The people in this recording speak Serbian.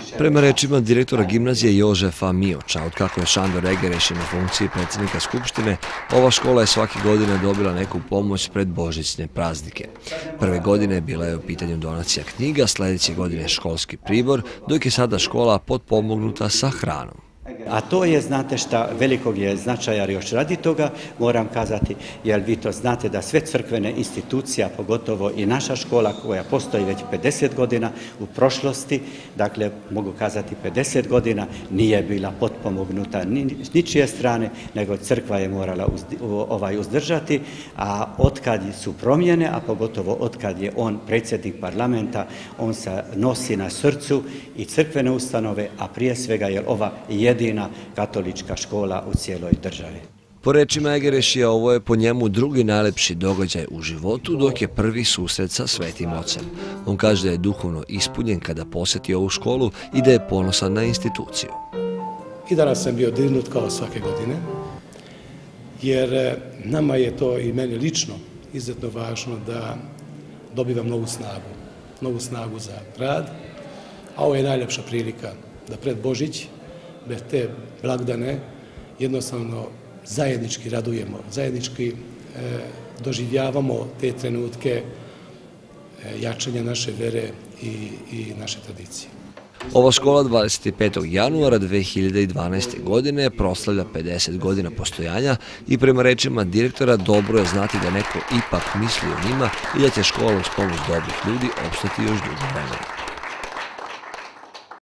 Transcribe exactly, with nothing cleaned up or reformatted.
Prema rečima direktora gimnazije Jožefa Mioča, otkako je Šandor Egereš na funkciji predsjednika Skupštine, ova škola je svake godine dobila neku pomoć pred božićne praznike. Prve godine bila je u pitanju donacija knjiga, sljedeće godine školski pribor, dok je sada škola potpomognuta sa hranom. A to je, znate šta, velikog je značaja još radi toga, moram kazati, jer vi to znate da sve crkvene institucija, pogotovo i naša škola koja postoji već pedeset godina u prošlosti, dakle mogu kazati pedeset godina, nije bila potpomognuta ni s ničije strane, nego crkva je morala uzdi, ovaj uzdržati, a otkad su promjene, a pogotovo otkad je on predsjednik parlamenta, on se nosi na srcu i crkvene ustanove, a prije svega je ova jedina katolička škola u cijeloj državi. Po rečima Egerešija, ovo je po njemu drugi najlepši događaj u životu, dok je prvi susret sa Svetim Ocem. On kaže da je duhovno ispunjen kada posjeti ovu školu i da je ponosan na instituciju. I danas sam bio dirnut kao svake godine, jer nama je to i meni lično izuzetno važno da dobivam novu snagu, novu snagu za rad, a ovo je najljepša prilika da pred Božić, bez te blagdane, jednostavno zajednički radujemo, zajednički e, doživljavamo te trenutke e, jačanja naše vere i, i naše tradicije. Ova škola dvadeset petog januara dve hiljade dvanaeste. godine proslavlja pedeset godina postojanja i prema rečima direktora dobro je znati da neko ipak misli o njima i da će škola uz pomoć dobrih ljudi opstati još dugo vremena.